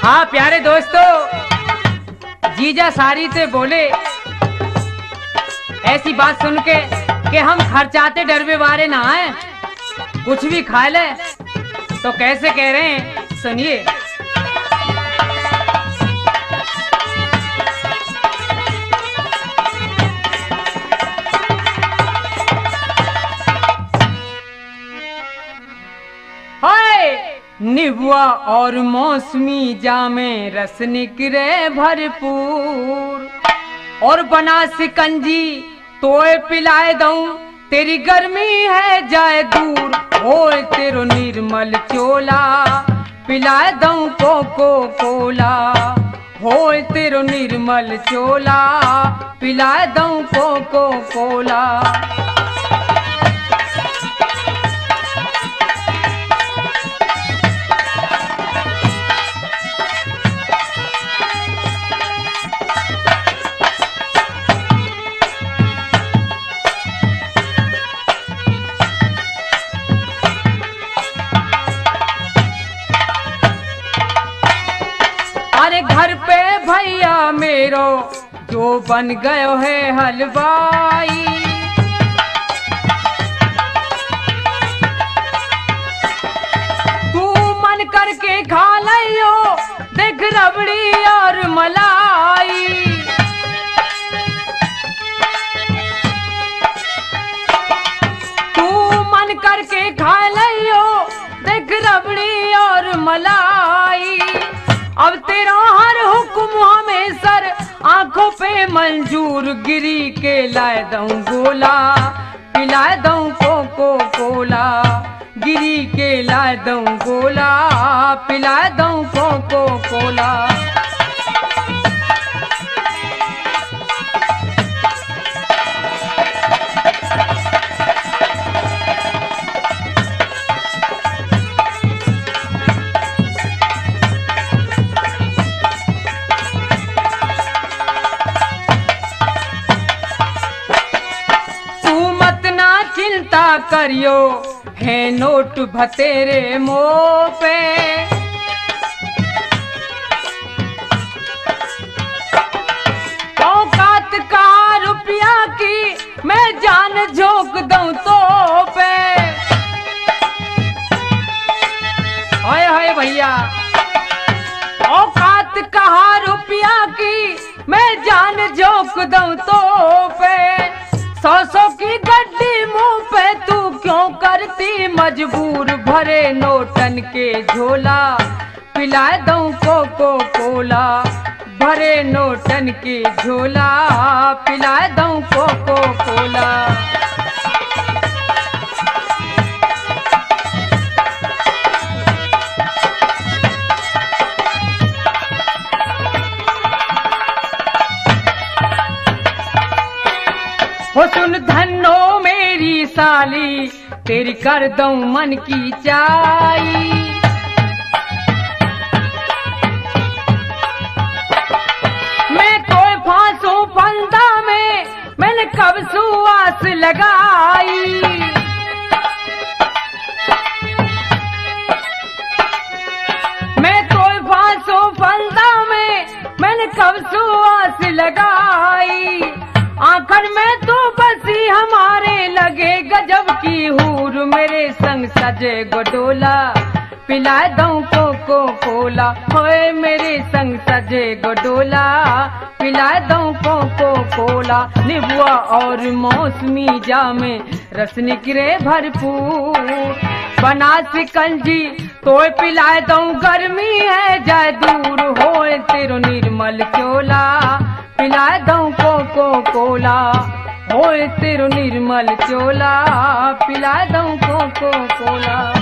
हाँ प्यारे दोस्तों, जीजा सारी से बोले ऐसी बात सुन के कि हम खर्चाते डरवे वाले ना हैं, कुछ भी खा ले। तो कैसे कह रहे हैं सुनिए। निबुआ और मौसमी जामे रस निकरे भरपूर, और बना सिकंजी तोए पिलाए दूं, तेरी गर्मी है जाए दूर। ओए तेरो निर्मल चोला पिलाए दूं कोको कोला, होए तेरो निर्मल चोला पिलाए दूं कोको कोला। अरे घर पे भैया मेरो जो बन गयो है हलवाई, तू मन करके खा लियो देख रबड़ी और मलाई। तू मन करके खा लियो देख रबड़ी और मलाई। अब तेरा हर हुक्म हमें सर आंखों पे मंजूर, गिरी के लाए दूं गोला पिलाए दूं कोको कोला, गिरी के लाए दूं गोला पिलाए दूं कोको कोला। चिंता करियो है नोट भतेरे मुंह पे, औकात का रुपया की मैं जान झोंक दूं तो पे। हाय हाय भैया, औकात का रुपया की मैं जान झोंक दूं तो पे। 100 की गड्डी मुंह पे तू क्यों करती मजबूर, भरे नोटन के झोला पिलाए दूं कोको कोला, भरे नोटन के झोला पिलाए दूं कोको कोला। हो सुन धन्नो मेरी साली, तेरी कर दूं मन की चाई। मैं कोई फांसू फंदा में मैंने कब सुआस लगाई। मैं कोई फांसू फंदा में मैंने कब सुआस लगाई। आखिर में तो बसी हमारे लगे गजब की हूर, मेरे संग सजे गोडोला पिलाए दूं कोको कोला, होए मेरे संग सजे गोडोला पिलाए दूं कोको कोला। निबुआ और मौसमी जामे रस निकरे भरपूर, बना सिकंजी तोए पिलाए दूं, गर्मी है जाए दूर। होए तेरो निर्मल चोला पिलाए दूं कोको कोला, होए तेरो निर्मल चोला पिलाए दूं कोको कोला।